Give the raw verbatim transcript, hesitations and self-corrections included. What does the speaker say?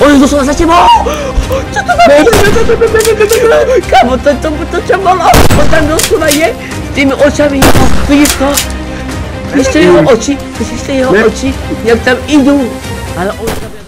jest dosłownie za ciebie! Co to ma być? Kamo, to, to, to trzeba było, bo tam dosłownie z tymi oczami, widzisz to? Widzisz to jego oczy, widzisz to jego oczy, jak tam idą, ale on...